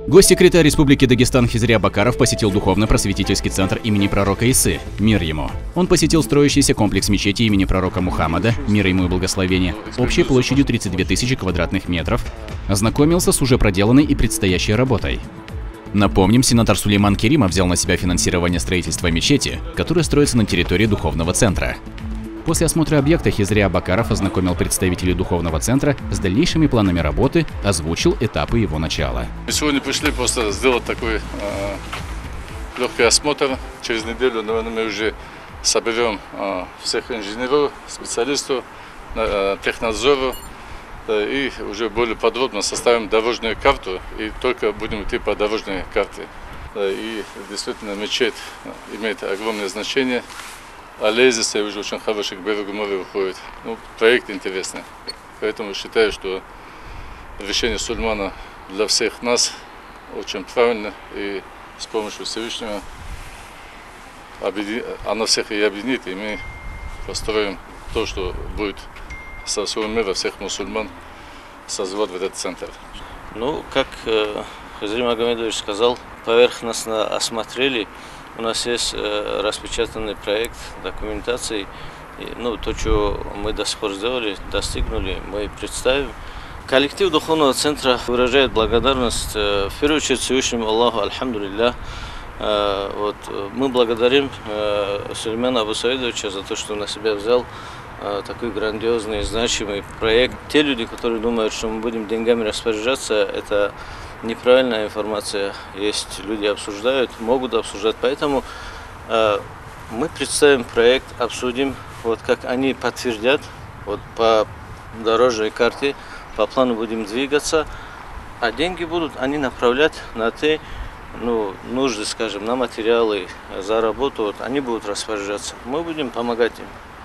Госсекретарь Республики Дагестан Хизри Абакаров посетил духовно-просветительский центр имени пророка Исы, мир ему. Он посетил строящийся комплекс мечети имени пророка Мухаммада, мир ему и благословение, общей площадью 32 тысячи квадратных метров, ознакомился с уже проделанной и предстоящей работой. Напомним, сенатор Сулейман Керимов взял на себя финансирование строительства мечети, которая строится на территории духовного центра. После осмотра объекта Хизри Абакаров ознакомил представителей духовного центра с дальнейшими планами работы, озвучил этапы его начала. Мы сегодня пришли просто сделать такой легкий осмотр. Через неделю, наверное, мы уже соберем всех инженеров, специалистов, технадзоров и уже более подробно составим дорожную карту и только будем идти по дорожной карте. И действительно мечеть имеет огромное значение. А лезица уже очень хороший к берегу моря выходит. Проект интересный. Поэтому считаю, что решение Сулеймана для всех нас очень правильно. И с помощью Всевышнего она всех и объединит. И мы построим то, что будет со всего мира всех мусульман созвать в этот центр. Как Хизри Магомедович сказал, поверхностно осмотрели. У нас есть распечатанный проект документации. То, что мы до сих пор сделали, достигнули, мы представим. Коллектив Духовного центра выражает благодарность в первую очередь Всевышнему Аллаху, альхамдулиллах. Мы благодарим Сулеймана Абусаидовича за то, что на себя взял такой грандиозный, значимый проект. Те люди, которые думают, что мы будем деньгами распоряжаться, это неправильная информация. Есть люди обсуждают, могут обсуждать. Поэтому мы представим проект, обсудим, как они подтвердят, по дорожной карте, по плану будем двигаться, а деньги будут они направлять на те нужды, скажем, на материалы, за работу, они будут распоряжаться. Мы будем помогать им.